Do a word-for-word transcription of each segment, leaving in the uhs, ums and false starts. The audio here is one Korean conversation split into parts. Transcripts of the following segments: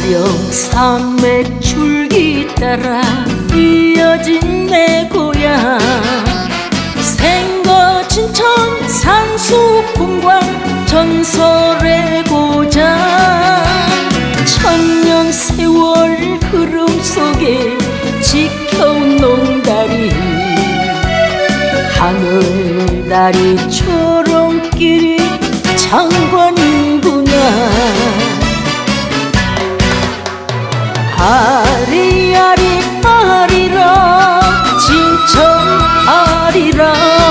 아령산맥 줄기 따라 이어진 내 고향 생거 진천 산수풍광 전설의 고장 천년 세월 흐름 속에 지켜온 농다리 하늘다리 초롱길이 장관이구나. 아리아리 아리랑 진천 아리랑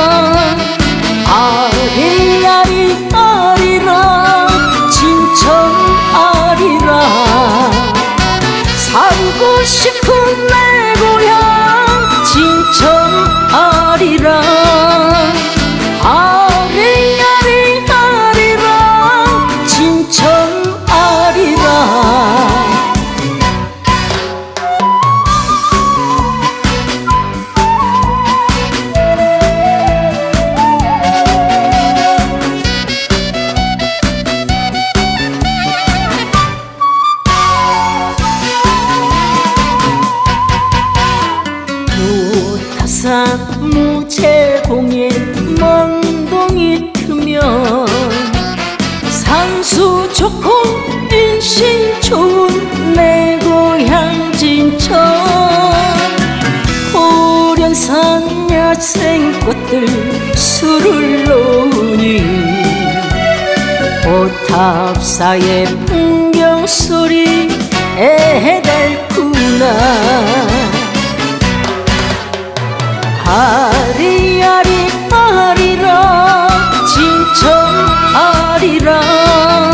아리아리 아리랑 진천 아리랑 살고 싶은 내 고향 진천 아리랑 아리아리 아리랑 진천 아리랑. 산 무채봉에 멍동이 트면 산수 좋고 인심 좋은 내 고향 진천 보련산 야생꽃들 술을 놓으니 오탑사의 풍경소리 애달구나. 아리아리 아리랑 진천 아리랑